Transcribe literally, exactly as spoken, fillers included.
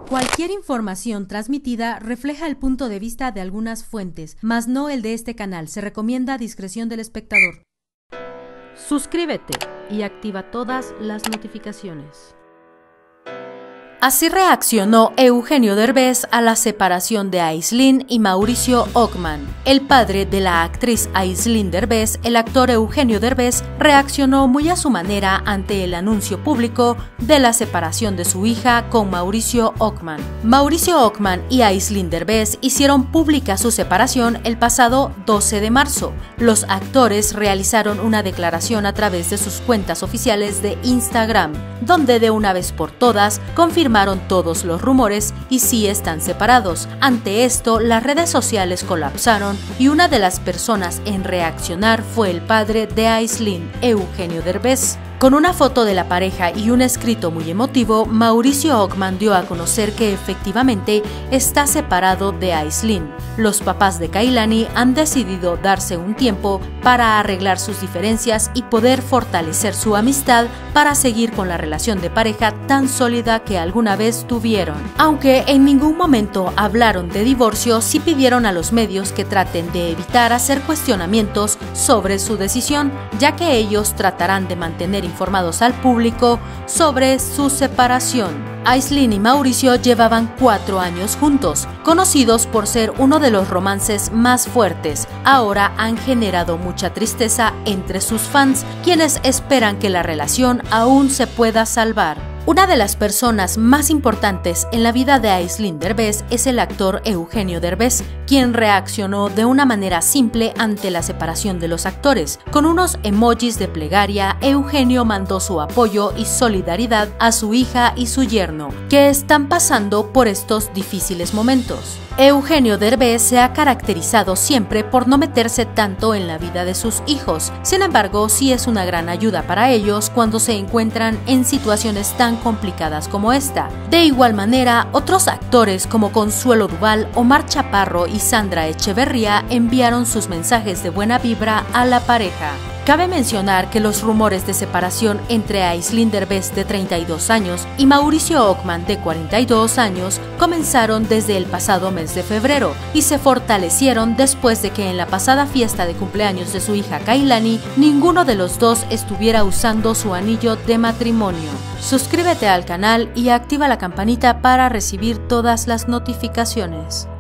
Cualquier información transmitida refleja el punto de vista de algunas fuentes, mas no el de este canal. Se recomienda discreción del espectador. Suscríbete y activa todas las notificaciones. Así reaccionó Eugenio Derbez a la separación de Aislinn y Mauricio Ockman. El padre de la actriz Aislinn Derbez, el actor Eugenio Derbez, reaccionó muy a su manera ante el anuncio público de la separación de su hija con Mauricio Ockman. Mauricio Ockman y Aislinn Derbez hicieron pública su separación el pasado doce de marzo. Los actores realizaron una declaración a través de sus cuentas oficiales de Instagram, donde de una vez por todas confirmaron todos los rumores y sí están separados. Ante esto, las redes sociales colapsaron y una de las personas en reaccionar fue el padre de Aislinn, Eugenio Derbez. Con una foto de la pareja y un escrito muy emotivo, Mauricio Ockman dio a conocer que efectivamente está separado de Aislinn. Los papás de Kailani han decidido darse un tiempo para arreglar sus diferencias y poder fortalecer su amistad para seguir con la relación de pareja tan sólida que alguna vez tuvieron. Aunque en ningún momento hablaron de divorcio, sí pidieron a los medios que traten de evitar hacer cuestionamientos sobre su decisión, ya que ellos tratarán de mantener informados al público sobre su separación. Aislinn y Mauricio llevaban cuatro años juntos, conocidos por ser uno de los romances más fuertes. Ahora han generado mucha tristeza entre sus fans, quienes esperan que la relación aún se pueda salvar. Una de las personas más importantes en la vida de Aislinn Derbez es el actor Eugenio Derbez, quien reaccionó de una manera simple ante la separación de los actores. Con unos emojis de plegaria, Eugenio mandó su apoyo y solidaridad a su hija y su yerno, que están pasando por estos difíciles momentos. Eugenio Derbez se ha caracterizado siempre por no meterse tanto en la vida de sus hijos. Sin embargo, sí es una gran ayuda para ellos cuando se encuentran en situaciones tan complicadas como esta. De igual manera, otros actores como Consuelo Duval, Omar Chaparro y Sandra Echeverría enviaron sus mensajes de buena vibra a la pareja. Cabe mencionar que los rumores de separación entre Aislinn Derbez, de treinta y dos años, y Mauricio Ockman, de cuarenta y dos años, comenzaron desde el pasado mes de febrero y se fortalecieron después de que en la pasada fiesta de cumpleaños de su hija Kailani, ninguno de los dos estuviera usando su anillo de matrimonio. Suscríbete al canal y activa la campanita para recibir todas las notificaciones.